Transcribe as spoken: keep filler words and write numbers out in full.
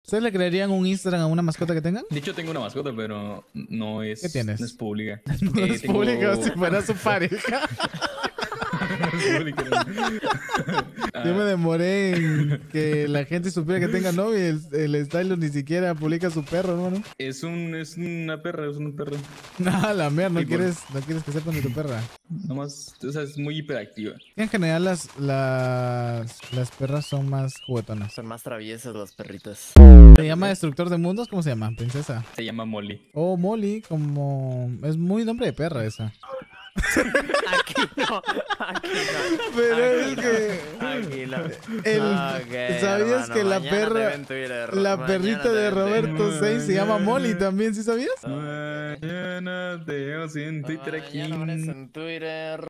¿Ustedes le crearían un Instagram a una mascota que tengan? De hecho, tengo una mascota, pero no es... ¿Qué tienes? No es pública. No Eh, es tengo- público, si fuera su pareja. No es pública, no. Ah, Yo me demoré en que la gente supiera que tenga novio y el, el Stylo ni siquiera publica su perro, hermano. es, un, es una perra, es una perra. No, la mierda, no Y por- quieres, no quieres que sepan de tu perra. Nomás, o sea, es muy hiperactiva. En general las, las, las perras son más juguetonas. Son más traviesas las perritas. ¿Se llama Destructor de Mundos? ¿Cómo se llama? Princesa. Se llama Molly. Oh, Molly, como... Es muy nombre de perra esa. Aquí no, aquí no. Pero Aquí es no, que... aquí no. El, Ok, ¿sabías hermano, que la mañana te perra... veo en Twitter, La mañana perrita te de veo en Roberto Twitter. seis se llama Molly también, ¿sí sabías? Mañana te veo en Twitter Twitter. aquí. Mañana aparece en Twitter.